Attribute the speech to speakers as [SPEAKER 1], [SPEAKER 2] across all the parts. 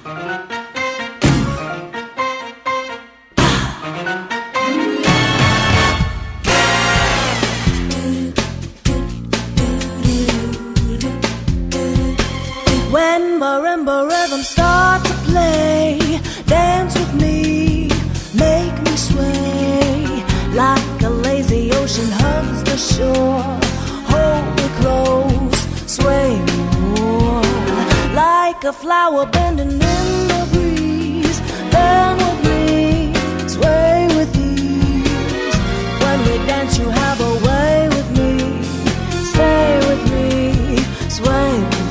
[SPEAKER 1] When marimba rhythms start to play, dance with me, make me sway. Like a lazy ocean hugs the shore, hold me close, sway me more. Like a flower bending in the breeze, bend with me, sway with ease. When we dance you have a way with me, stay with me, sway with me.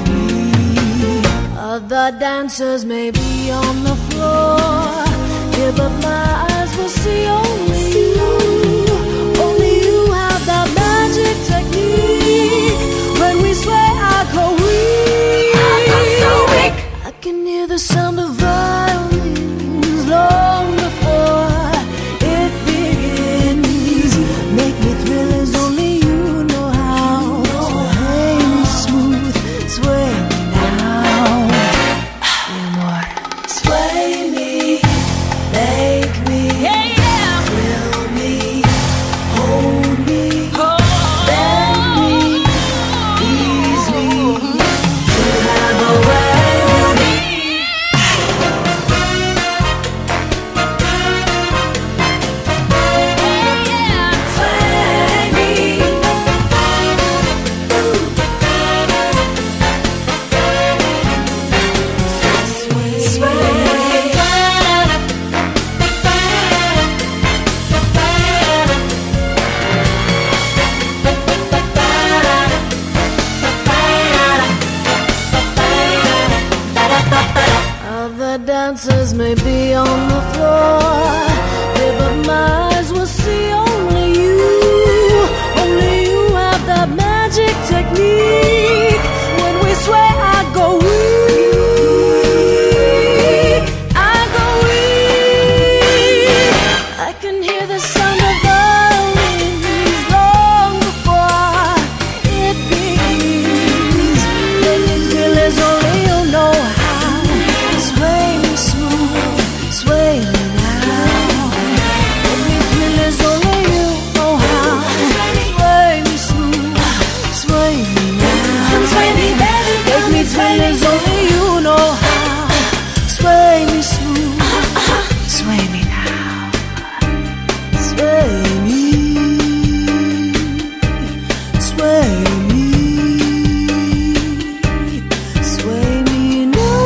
[SPEAKER 1] Other dancers may be on the floor, yeah, but my eyes will see only you. Only you have that magic technique. When we sway, I go weak. I'm so weak. I can hear the sound of violins long before it begins. Make me thrill as only you know how. Sway me smooth, sway me now. Sway me, make me, thrill me, hold me, bend me, ease me. You have a way with me. Sway me. Other dancers may be on the floor, yeah, but my eyes will see only you. Only you have that magic technique. When we sway, I go weak. I go weak. I can hear the sound of violins long before it begins. Make me feel as only you know how. Sway me smooth, sway me now. Make me feel as only you know how. Sway me smooth, sway me now. Sway me, baby, make me feel as only you know how. Sway me smooth, sway me now. Sway me, sway me, sway me now.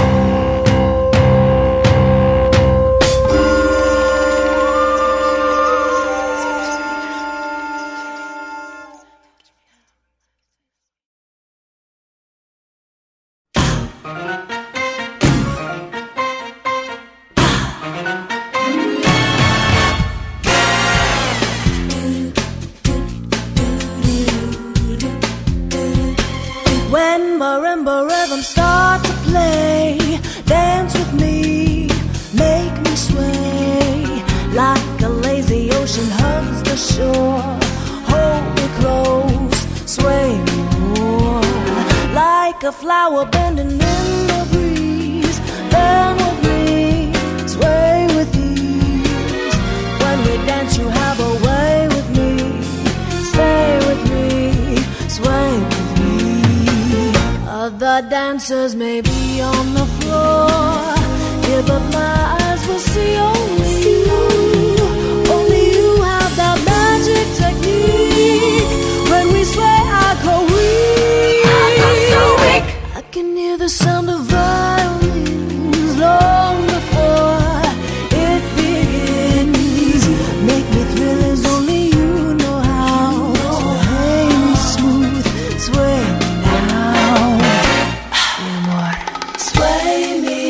[SPEAKER 1] When marimba rhythms start to play, dance with me, make me sway. Like a lazy ocean hugs the shore, hold me close, sway me more. Like a flower bending in the breeze, bend with me, sway with ease. When we dance you have a way with me, stay with me, sway with me. Other dancers may be on the floor, yeah, but my eyes will see only you. Only you have that magic technique. When we sway, I go weak. I'm so weak. I can hear the sound of violins long before it begins. Make me thrill as only you know how. Sway me smooth, sway me now. Sway me.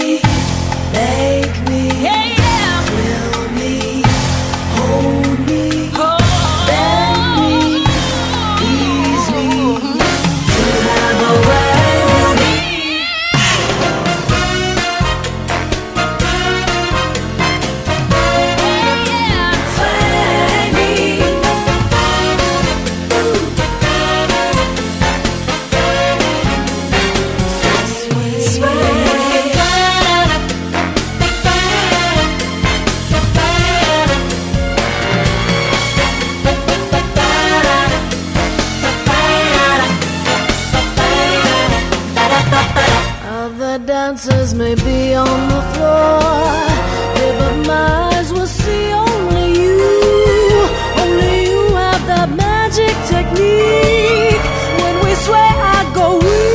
[SPEAKER 1] Other dancers may be on the floor, yeah, but my eyes will see only you. Only you have that magic technique. When we sway, I go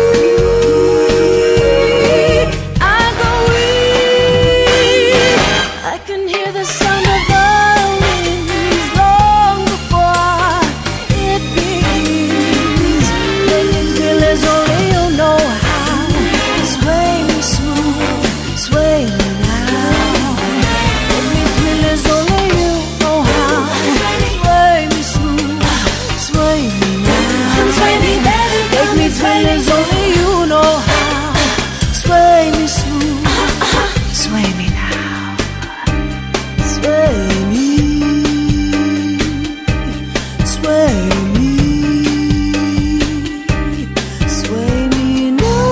[SPEAKER 1] weak. I go weak. I can hear the sound of violins long before it begins. Making feelings only you know how. Sway me smooth, sway me now. Making feelings only you know how. Sway me smooth, sway me now. Sway me, baby, make me feelings only you know how. Sway me smooth, sway me now. Sway me, sway me, sway me now.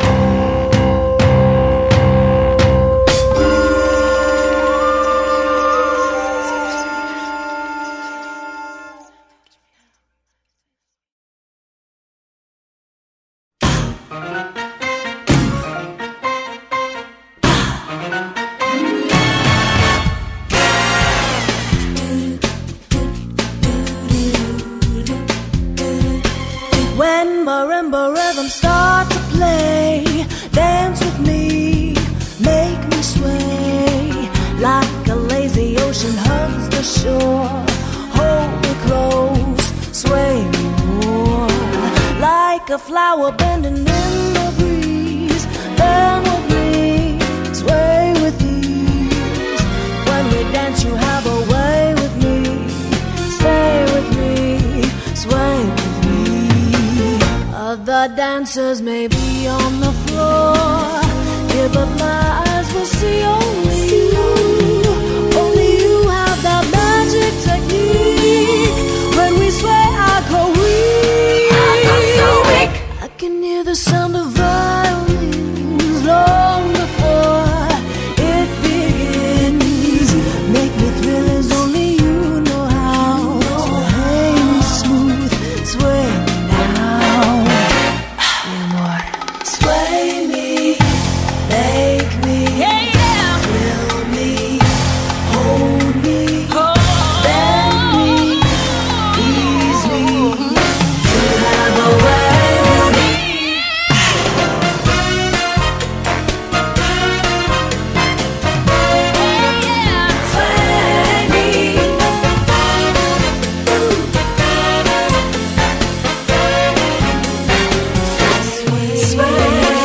[SPEAKER 1] When marimba rhythms start to play, dance with me, make me sway. Like a lazy ocean hugs the shore, hold me close, sway me more. Like a flower bending in the breeze, bend with me, sway with ease. When we dance you have a way with me, stay with me, sway with me. Other dancers may be on the floor, yeah, but my eyes will see only you. Only you have that magic technique. When we sway, I go weak. I go so weak. I can hear the sound of violins long before it begins. Make me thrill as only you know how. Sway me smooth, sway me now. Sway me, make me, thrill me, hold me, bend me, ease me. You have a way with me. Sway me, sway.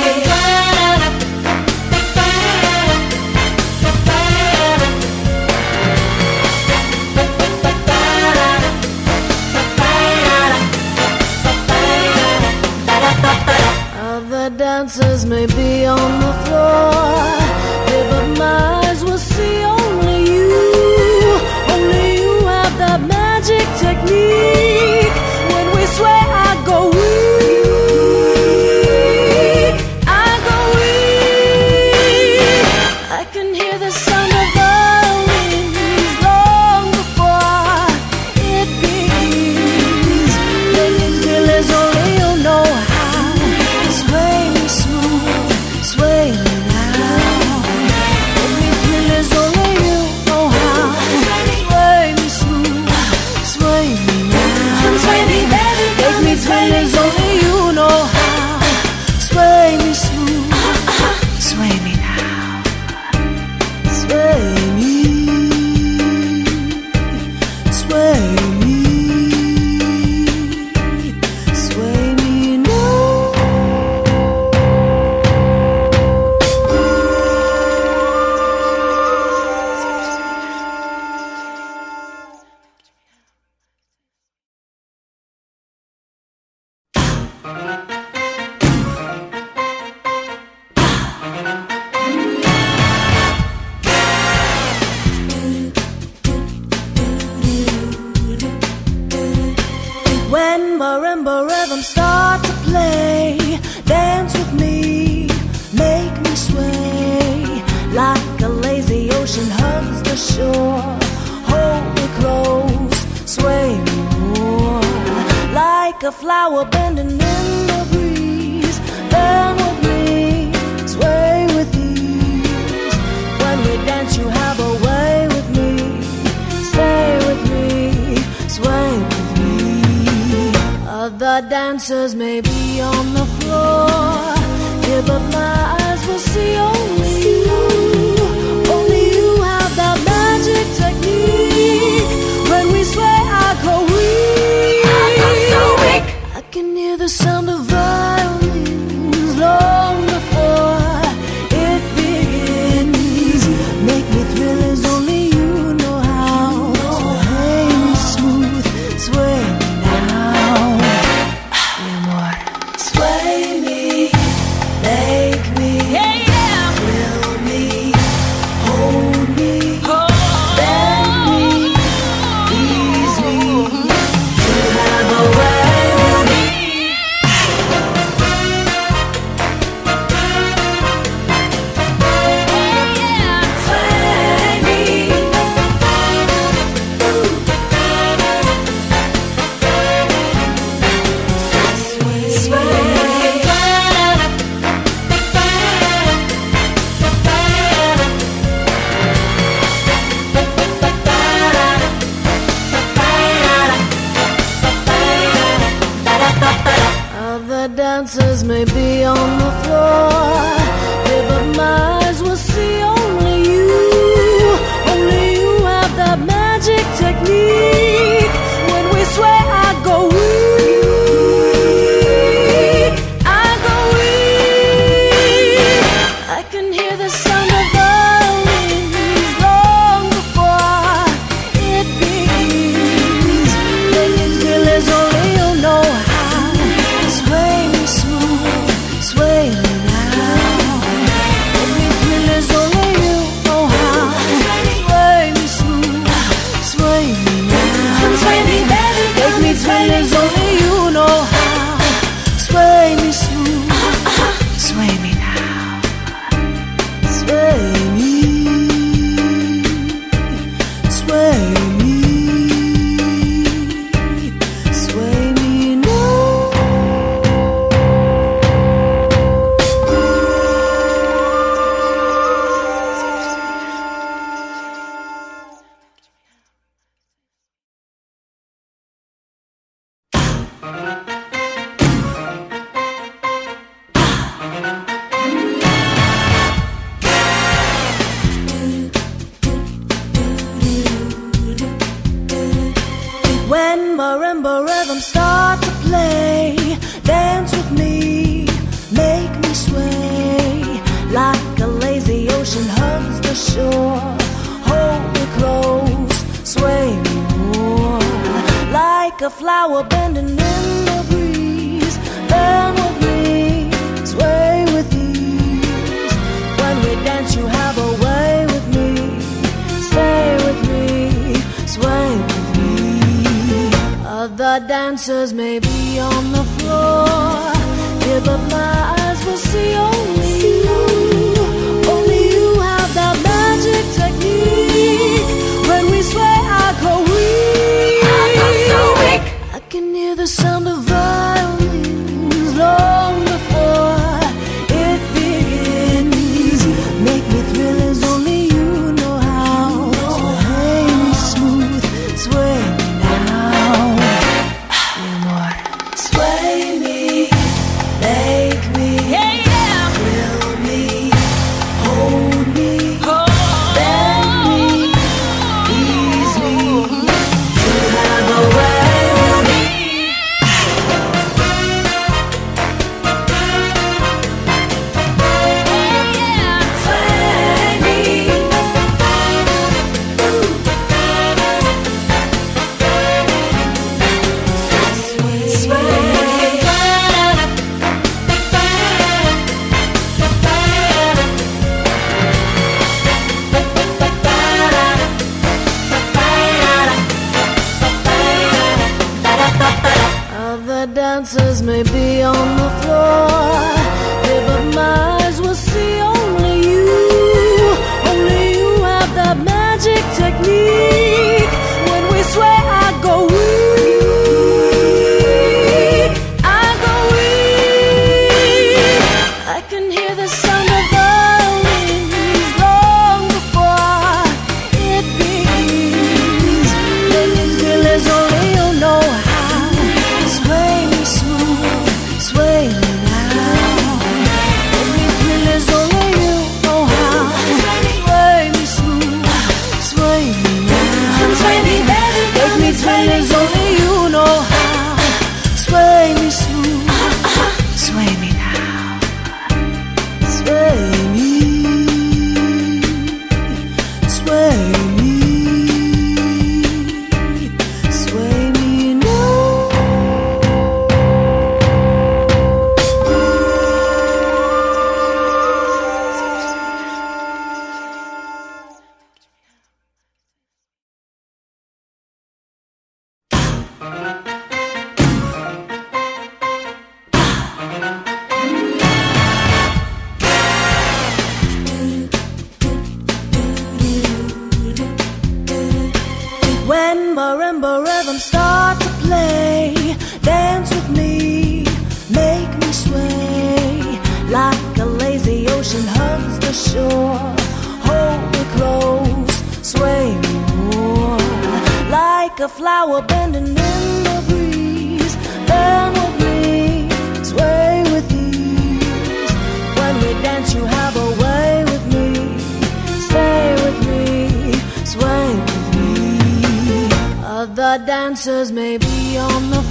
[SPEAKER 1] Other dancers may be on the floor, yeah, but my eyes will see only you. Only you have that magic technique. When we sway, I go weak. I go weak. I can hear the sound of violins long before it begins. Making feelings only you know how. Sway me smooth, sway me now. Make me feelings only you know how. Sway me smooth, sway me now. Sway me, baby, make me feelings only you know how. Sway me smooth, sway me now. Sway me, sway me, sway me now. When marimba rhythms start to play, dance with me, make me sway. Like a lazy ocean hugs the shore, hold me close, sway me more. Like a flower bending in the breeze, bend with me, sway dancers may be on the floor, yeah, but my eyes will see only you. Only you have that magic technique. When we sway, I go weak. I go so weak. I can hear the sound of violins long before it begins. Make me thrill as only you know how. Sway me smooth, sway me now. Mi amor, sway me, make me, thrill me, hold me, bend me, ease me. You have a way with me. Sway me. Other dancers may be on the floor, yeah, but my eyes will see only you. Only you have that magic technique. When we sway, I go weak. I go weak. I can hear the sound of violins long before it begins. Make it feel as only you know how. Sway me smooth, sway me now. Make me feel as only you know how. Sway me smooth, sway me now. Sway me, baby, make me feel as only you know how. Sway me smooth, sway me now. Sway me, sway me, sway me now. When marimba rhythms start to play, dance with me, make me sway. Like a lazy ocean hugs the shore, hold me close, sway me more. Like a flower bending in the breeze, bend with me, sway with ease. When we dance you have a way with me, stay with me, sway with me. Other dancers may be on the floor, yeah, but my eyes will see only you. Only you have that magic technique. When we sway, I go weak. I go so weak. I can hear the sound of violins long before it begins. Make me thrill as only you know how. Sway me smooth, sway me now. Mi amor, sway me, make me, thrill me, hold me, bend me, ease me. You have a way with me. Sway me. Other dancers may be on the floor, yeah, but my eyes will see only you. Only you have that magic technique. When we sway, I go weak. I go weak. I can hear the sound of violins long before it begins. Make it feel as only you know how. Sway me smooth, rhythm start to play. Dance with me, make me sway. Like a lazy ocean hugs the shore. Hold me close, sway me more. Like a flower bending in the breeze. Bend with me, sway with ease. When we dance you have a way with me. Stay with me, sway with me. Other dancers may be on the